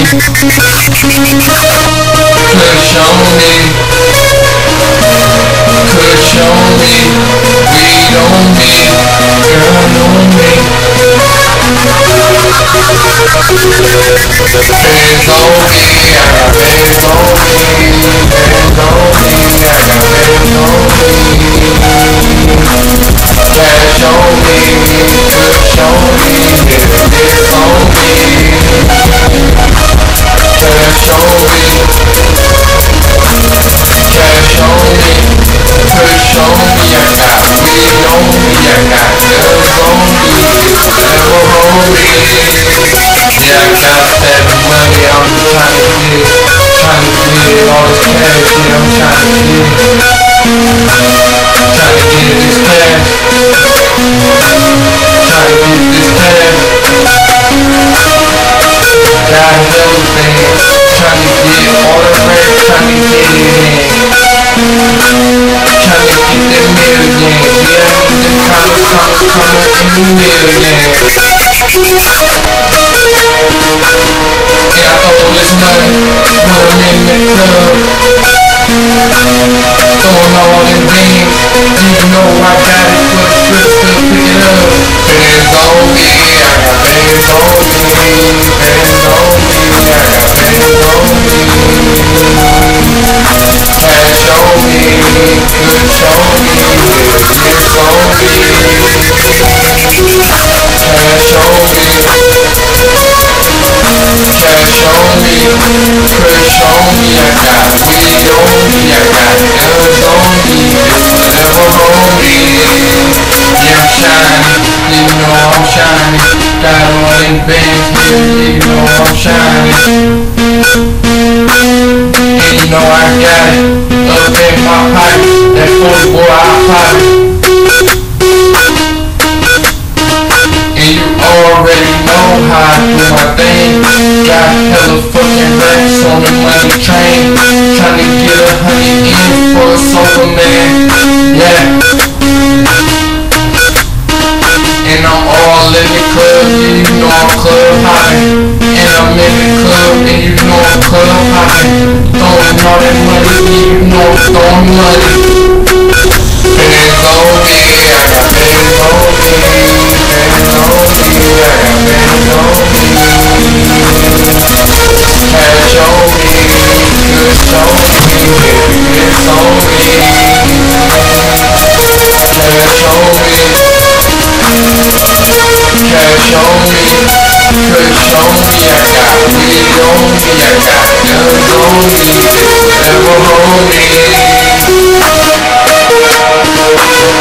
Kush on me, kush on me, weed on me, girl on me. Bands on me, I got bands on me, bands on me, I got bands on me. Cash on me, kush on me, it's on me. Cash on me, cash on me, push on me, I got weed on me, I got girls on me, never on me. Yeah, I got that money, I'm trying to get all this cash, yeah, I'm trying to get this cash, trying to get this cash. Got hella things, trying to get all the rest, trying to get it in. Trying to get that million, yeah, this coming in the million. Yeah, all this money, put them in the club. Throwing all them beans, you know I got it for the strips to pick it up. Bands on me, I got bands on me, bands on me, I got bands on me. Cash on me, kush on me, it's on me. Cash on me, cash on me, kush on me, I got weed on me, I got guns on me, never on me. Yeah, I'm shining, you know I'm shining, got all them bands here, you know I'm shining. And you know I got it up in my pocket, that 40 boy I pop it. And you already know how I do my thing. Got hella fucking racks on the money train, tryna get 100 in for a sofa man. Yeah. And I'm all in the club, yeah, you know I'm club hopping. And I'm in the club, and you know I'm club hopping. Throwing all that money, yeah, you know I'm throwing money. Bands on me, I got bands on me, bands on me, I got bands on me. Cash on me, kush on me, it's on me. Cash on me, cash on me, kush on me, I got weed on me, I got guns on me, never on me.